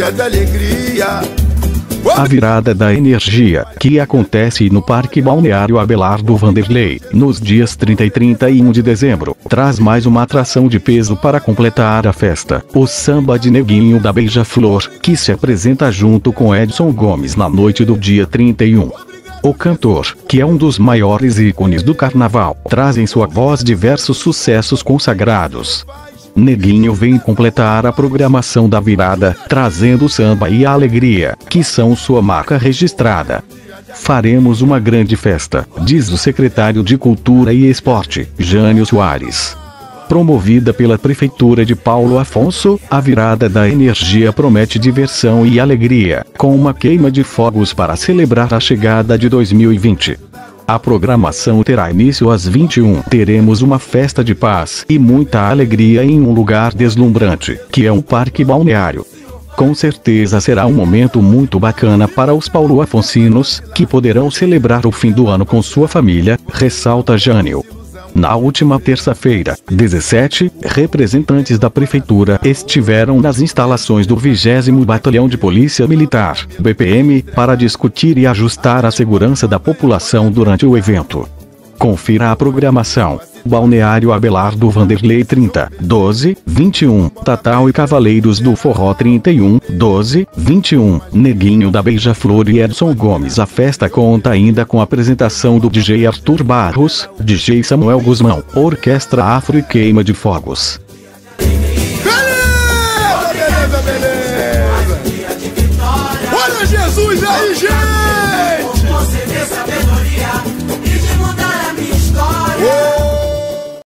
dia da alegria. A virada da energia, que acontece no Parque Balneário Abelardo Vanderlei, nos dias 30 e 31 de dezembro, traz mais uma atração de peso para completar a festa: o samba de Neguinho da Beija-Flor, que se apresenta junto com Edson Gomes na noite do dia 31. O cantor, que é um dos maiores ícones do carnaval, traz em sua voz diversos sucessos consagrados. Neguinho vem completar a programação da virada, trazendo o samba e a alegria, que são sua marca registrada. Faremos uma grande festa, diz o secretário de Cultura e Esporte, Jânio Soares. Promovida pela Prefeitura de Paulo Afonso, a virada da energia promete diversão e alegria, com uma queima de fogos para celebrar a chegada de 2020. A programação terá início às 21. Teremos uma festa de paz e muita alegria em um lugar deslumbrante, que é um parque balneário. Com certeza será um momento muito bacana para os paulo-afoncinos, que poderão celebrar o fim do ano com sua família, ressalta Jânio. Na última terça-feira, 17, representantes da Prefeitura estiveram nas instalações do 20º Batalhão de Polícia Militar, BPM, para discutir e ajustar a segurança da população durante o evento. Confira a programação: Balneário Abelardo Vanderlei 30, 12, 21, Tatal e Cavaleiros do Forró 31, 12, 21, Neguinho da Beija-Flor e Edson Gomes. A festa conta ainda com a apresentação do DJ Arthur Barros, DJ Samuel Guzmão, Orquestra Afro e queima de fogos.